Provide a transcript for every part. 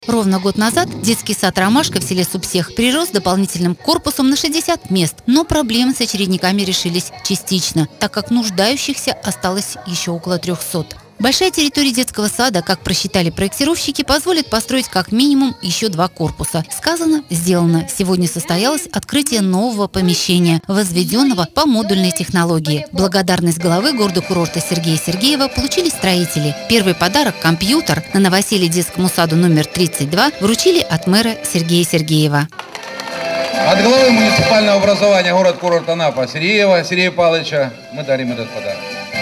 Ровно год назад детский сад «Ромашка» в селе Супсех прирос дополнительным корпусом на 60 мест. Но проблемы с очередниками решились частично, так как нуждающихся осталось еще около 300. Большая территория детского сада, как просчитали проектировщики, позволит построить как минимум еще 2 корпуса. Сказано, сделано. Сегодня состоялось открытие нового помещения, возведенного по модульной технологии. Благодарность главы города-курорта Сергея Сергеева получили строители. Первый подарок – компьютер на новоселье детскому саду номер 32 вручили от мэра Сергея Сергеева. От главы муниципального образования город-курорт Анапа Сергея Павловича мы дарим этот подарок.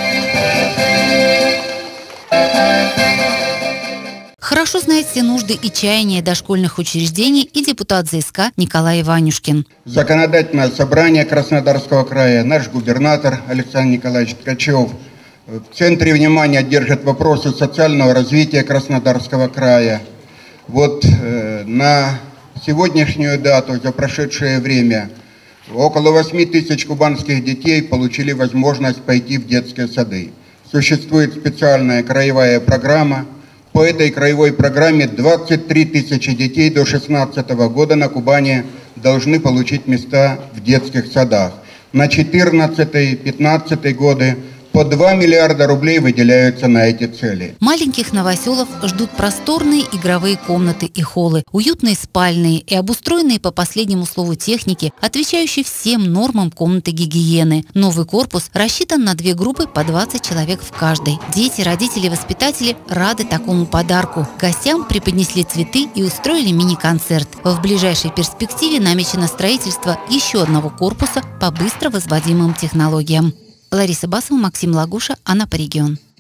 Хорошо знает все нужды и чаяния дошкольных учреждений и депутат ЗСК Николай Иванюшкин. Законодательное собрание Краснодарского края, наш губернатор Александр Николаевич Ткачев в центре внимания держит вопросы социального развития Краснодарского края. Вот на сегодняшнюю дату, за прошедшее время, около 8 тысяч кубанских детей получили возможность пойти в детские сады. Существует специальная краевая программа. По этой краевой программе 23 тысячи детей до 2016 года на Кубани должны получить места в детских садах. На 2014-2015 годы по 2 миллиарда рублей выделяются на эти цели. Маленьких новоселов ждут просторные игровые комнаты и холлы, уютные спальные и обустроенные по последнему слову техники, отвечающие всем нормам комнаты гигиены. Новый корпус рассчитан на 2 группы по 20 человек в каждой. Дети, родители и воспитатели рады такому подарку. Гостям преподнесли цветы и устроили мини-концерт. В ближайшей перспективе намечено строительство еще одного корпуса по быстро возводимым технологиям. Лариса Басова, Максим Лагуша, Анапа регион.